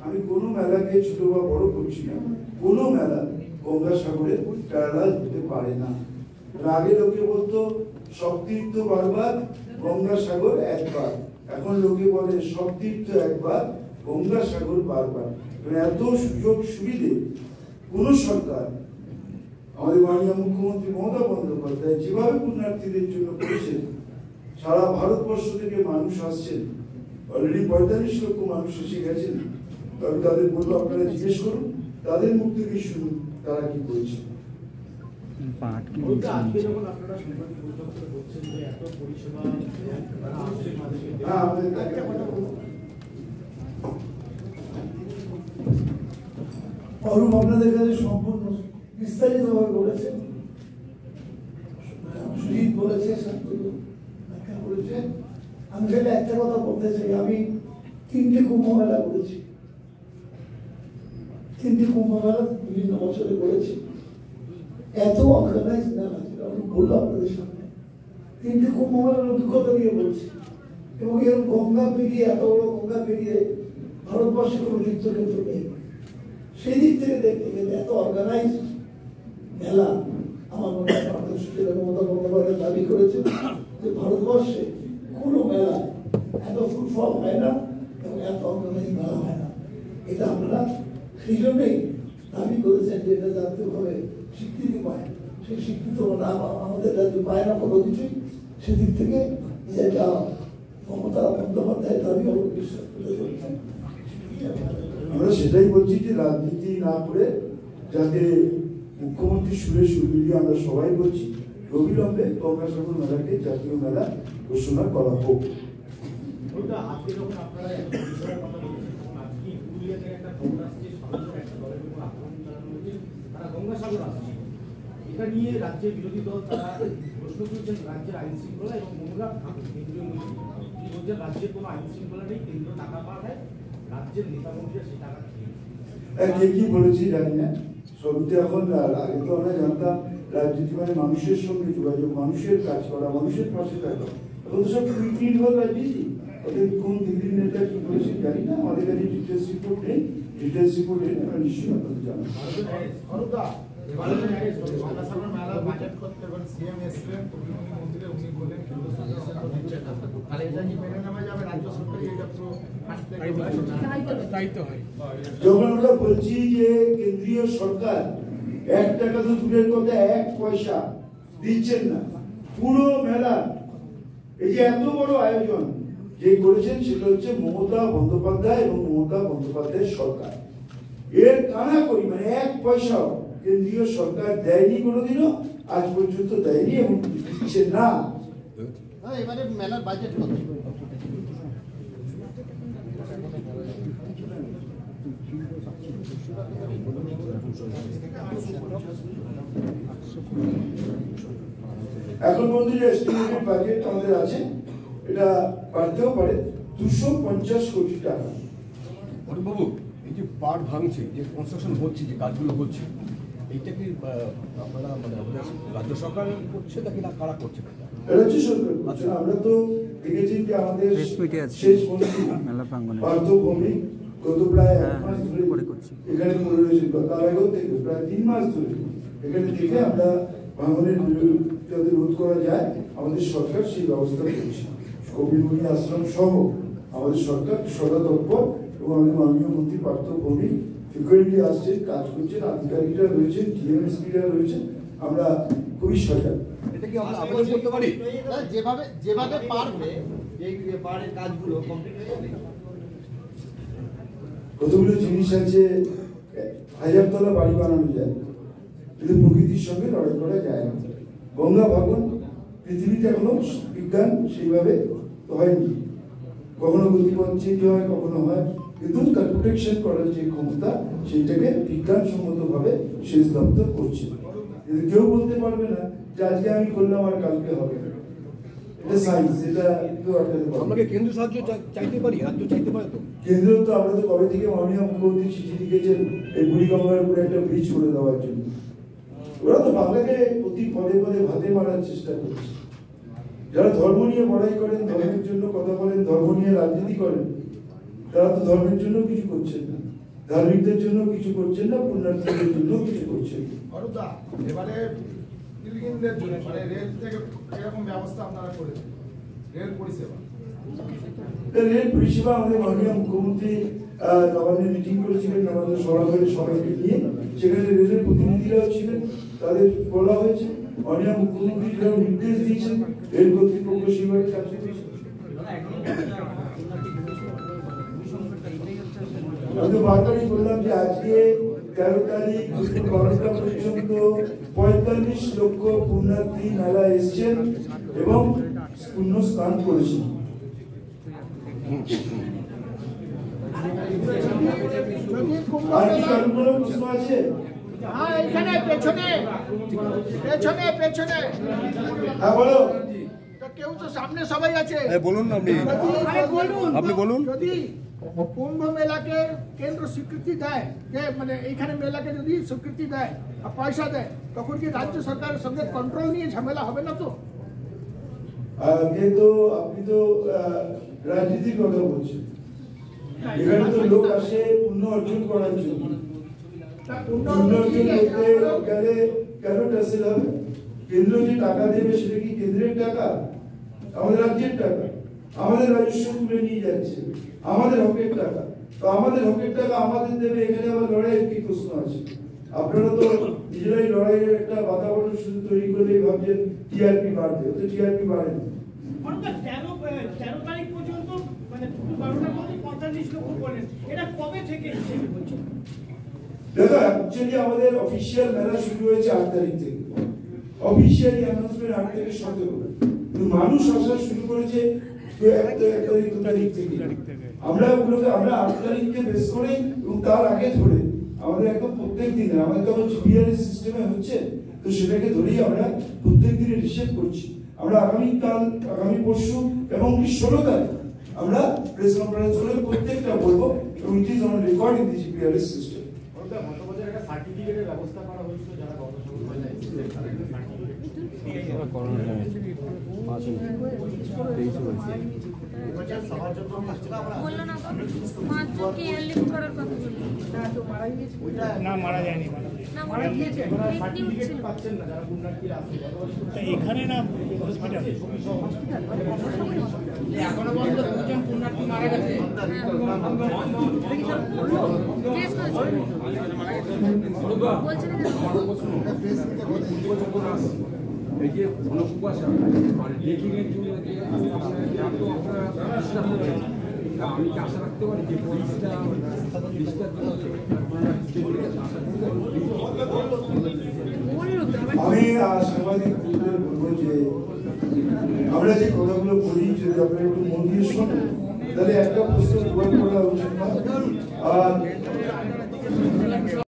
আমি কোনো মেলাকে ছোট বা বড় করছি না, কোনো মেলা গঙ্গাসাগরে প্যারালাল হতে পারে না। আগে লোকে বলতো সব তীর্থ বারবার, গঙ্গাসাগর একবার। এখন লোকে বলে সব তীর্থ একবার, গঙ্গাসাগর বারবার। এত সুযোগ সুবিধে কোন সরকার, আমাদের মাননীয় মুখ্যমন্ত্রী মমতা বন্দ্যোপাধ্যায় যেভাবে পুণ্যার্থীদের জন্য করেছেন, সারা ভারতবর্ষ থেকে মানুষ আসছেন, অলরেডি 45 লক্ষ মানুষ এসে গেছেন। তবে তাদের বলবো আপনারা জিজ্ঞেস করুন, তাদের মুখ থেকে শুনুন তারা কি করেছে। অরূপ আপনাদের কাছে সম্পূর্ণ বিস্তারিতভাবে বলেছেন, সুজিত বলেছে, ব্যাখ্যা করেছে। আমি সেটা একটা কথা বলতে চাই, আমি 3টে কুম্ভ মেলা করেছি, 3টে কুম্ভ মেলা বিভিন্ন বছরে করেছি। এত অর্গানাইজ মেলা ছিল, আমি বললাম আপনাদের সামনে 3টে কুম্ভ মেলার অভিজ্ঞতা নিয়ে বলছি। এবং এর গঙ্গা পেরিয়ে, এত বড় গঙ্গা পেরিয়ে ভারতবর্ষে কোনো তীর্থক্ষেত্র নেই। সেই দিক থেকে দেখতে গেলে এত অর্গানাইজ মেলা, আমার মনে হয় মমতা বন্দ্যোপাধ্যায় দাবি করেছে যে ভারতবর্ষে কোনো মেলা এত ফুটফল হয় না এবং এত অর্গানাইজ মেলা হয় না। এটা আপনারা সেই জন্যই দাবি করেছেন যে এটা জাতীয়ভাবে স্বীকৃতি পায়। সেই স্বীকৃতি আমাদের রাজ্য পায় না কোনো কিছুই। সেদিক থেকে যেটা মমতা বন্দ্যোপাধ্যায়ের দাবি আমরা বিশ্বাস করে চলছেন। আমরা সেটাই বলছি যে রাজনীতি না করে যাতে মুখ্যমন্ত্রী সুরে সুর মিলিয়ে আমরা সবাই বলছি অবিলম্বে গঙ্গাসাগর মেলাকে জাতীয় মেলা ঘোষণা করা হোক। এটা নিয়ে রাজ্যের বিরোধী দল তারা প্রশ্ন তুলছেন রাজ্যের আইন শৃঙ্খলা এবং মূলরা কেন্দ্রীয় মন্ত্রী বলছেন রাজ্যের কোনো আইন শৃঙ্খলা নেই, কেন্দ্র টাকা পাঠায়, রাজ্যের নেতা মন্ত্রীরা সেই টাকা কে কি বলেছি জানি না, সবই এখন। আগে তো আমরা জানতাম রাজনীতি মানে মানুষের সঙ্গে যোগাযোগ, মানুষের কাজ করা, মানুষের পাশে থাকা। এখন তো সব টুইট নির্ভর রাজনীতি। ওদের কোন দিল্লির নেতা কি বলেছেন জানি না, আমাদের কাছে ডিটেলস রিপোর্ট নেই। ডিটেলস রিপোর্ট নেই, আমরা নিশ্চয়ই আপনাদের জানাবো। যখন আমরা বলছি যে কেন্দ্রীয় সরকার 1 টাকা তো দূরের কথা, 1 পয়সা দিচ্ছেন না, পুরো মেলা এই যে এত বড় আয়োজন যে করেছেন সেটা হচ্ছে মমতা বন্দ্যোপাধ্যায় এবং মমতা বন্দ্যোপাধ্যায়ের সরকার। এর কানাকড়ি মানে 1 পয়সাও কেন্দ্রীয় সরকার দেয়নি কোনোদিনও, আজ পর্যন্ত দেয়নি এবং দিচ্ছে না। এবারে মেলার বাজেট কত? এখন পর্যন্ত যে এস্টিমেটেড বাজেট আমাদের আছে, এটা বাড়তেও পারে, 250 কোটি টাকা। বাবু, এই যে পাড় ভাঙছে, যে কনস্ট্রাকশন হচ্ছে, যে কাজগুলো হচ্ছে, এইটা কি আপনারা মানে রাজ্য সরকার করছে নাকি না কারা করছে? রাজ্য সরকার করছে। আমরা তো দেখেছি যে আমাদের শেষ মন্ত্রী পার্থ ভৌমিক গত প্রায় 1 মাস ধরে এখানে পড়ে রয়েছে, তার আগেও থেকে প্রায় 3 মাস ধরে এখানে থেকে আমরা ভাঙনের যাতে রোধ করা যায় আমাদের সরকার সেই ব্যবস্থা করছে। কবিরমণি আশ্রম সহ আমাদের সরকার সদা তৎপর এবং আমাদের মাননীয় মন্ত্রী পার্থ ভৌমিক ফ্রিকুয়েন্টলি আসছেন, কাজ করছেন, আধিকারিকরা রয়েছেন, ডিএমএসপিরা রয়েছেন। আমরা খুবই সজাগ। এটা কি আমরা আবেদন করতে পারি? যেভাবে পারবে এই পাড়ের কাজগুলো কমপ্লিট হয়ে যাবে। কতগুলো জিনিস আছে, 1000 তলা বাড়ি বানানো যায়, কিন্তু প্রকৃতির সঙ্গে লড়াই করা যায় না। গঙ্গা ভাঙন পৃথিবীতে এখনো বিজ্ঞান সেইভাবে হয়নি, কখনো গতিপথ চেঞ্জ হয়, কখনো হয়, কিন্তু তার প্রোটেকশন করার যে ক্ষমতা সেইটাকে বিজ্ঞানসম্মত ভাবে সেচ দপ্তর করছে। কিন্তু কেউ বলতে পারবে না যে আজকে আমি করলাম আর কালকে হবে। এটা সায়েন্স, এটা কেউ আটকাতে পারবে না। আমরা কেন্দ্র সাহায্য চাইতে পারি, রাজ্য চাইতে পারে তো? কেন্দ্র তো আমরা তো কবে থেকে মাননীয় মুখ্যমন্ত্রী চিঠি লিখেছেন এই বুড়িগঙ্গার উপরে একটা ব্রিজ করে দেওয়ার জন্য। ওরা তো বাংলাকে প্রতি পদে পদে ভাতে মারার চেষ্টা করছে। যারা ধর্ম নিয়ে লড়াই করেন, ধর্মের জন্য কথা বলেন, ধর্ম নিয়ে রাজনীতি করেন, তারা তো ধর্মের জন্য কিছু করছেন না। ধার্মিকদের জন্য কিছু করছেন না, পুণ্যার্থীদের জন্য কিছু করছেন। অরুদা, এবারে দিল্লিদের জন্য মানে রেল থেকে এরকম ব্যবস্থা আপনারা করেছেন, রেল পরিষেবা রেল পরিষেবা আমাদের মাননীয় মুখ্যমন্ত্রী নবান্নে মিটিং করেছিলেন, নবান্ন সভাঘরে সবাইকে নিয়ে, সেখানে রেলের প্রতিনিধিরাও ছিলেন, তাদের বলা হয়েছে মাননীয় মুখ্যমন্ত্রী যেভাবে নির্দেশ দিয়েছেন রেল কর্তৃপক্ষ সেভাবে কাজ করেছে। আমি তো বারবারই বললাম যে আজকে 13 তারিখ 12টা পর্যন্ত 45 লক্ষ পুণ্যার্থী মেলায় এসছেন এবং পুণ্য স্নান করেছেন। আর কি কারণ কোনো প্রশ্ন আছে? হ্যাঁ, এখানে পেছনে পেছনে পেছনে হ্যাঁ বলো। তো কেউ তো সামনে সবাই আছে। বলুন আপনি, আপনি বলুন। যদি কুম্ভ মেলাকে কেন্দ্র স্বীকৃতি দেয়, যে মানে এইখানে মেলাকে যদি স্বীকৃতি দেয় আর পয়সা দেয়, তখন কি রাজ্য সরকারের সঙ্গে কন্ট্রোল নিয়ে ঝামেলা হবে না? তো যেহেতু আপনি তো রাজনীতির কথা বলছেন, এখানে তো লোক আসে পুণ্য অর্জন করার জন্য। পুণ্য অর্জন করতে গেলে কেন টাসেল হবে? কেন্দ্র যে টাকা দেবে সেটা কি কেন্দ্রের টাকা? আমাদের রাজ্যের টাকা, আমাদের রাজস্ব তুলে নিয়ে যাচ্ছে, আমাদের হকের টাকা। তো আমাদের হকের টাকা আমাদের দেবে, এখানে আবার লড়াইয়ের কি প্রশ্ন আছে? আপনারা তো নিজেরাই লড়াইয়ের একটা বাতাবরণ শুধু তৈরি করলেই ভাবছেন টিআরপি বাড়বে, তো টিআরপি বাড়ে না। 13 তারিখ পর্যন্ত মানে 12টার মধ্যে 45 লক্ষ বলেন, এটা কবে থেকে হিসেবে বলছেন? দেখো, অ্যাকচুয়ালি আমাদের অফিসিয়াল মেলা শুরু হয়েছে 8 তারিখ থেকে, অফিসিয়ালি অ্যানাউন্সমেন্ট 8 থেকে 17, কিন্তু মানুষ আসা শুরু করেছে 1 তারিখ থেকে। আমরা ওগুলোকে 8 তারিখকে বেস করে এবং তার আগে ধরে আমাদের একদম প্রত্যেক দিনে আমাদের তো জিপিআরএস সিস্টেমে হচ্ছে, তো সেটাকে ধরেই আমরা প্রত্যেক দিনে হিসেব করছি। আমরা আগামীকাল, আগামী পরশু এবং 16 তারিখ আমরা প্রেস কনফারেন্স করে প্রত্যেকটা বলবো, এবং it is on record in the GPRS system. একটা সার্টিফিকেটের ব্যবস্থা করা হয়েছিল যারা গত সপ্তাহে এসেছিলেন, তাদের একটা সার্টিফিকেট বললো না মাত্র কেয়ার লিভ করার কথা বলি না, মারা যায়নি, না মারা গিয়েছে ফেক নিউজ ছিল। পাচ্ছেন না যারা পুণ্যার্থীরা আসছে এখানে না হসপিটালে এখনো পর্যন্ত 2 জন পুণ্যার্থী মারা গেছে। কেস করেছে বলছেন এই যে ঘনকুয়াশা মানে ডেকিং এর জন্য যে আপনি কি আশা রাখতে পারেন যে আমি সাংবাদিকদের বলবো যে আমরা যে কথাগুলো বলি যদি আপনারা একটু মন দিয়ে শোনেন, তাহলে একটা প্রশ্ন করা উচিত না। আর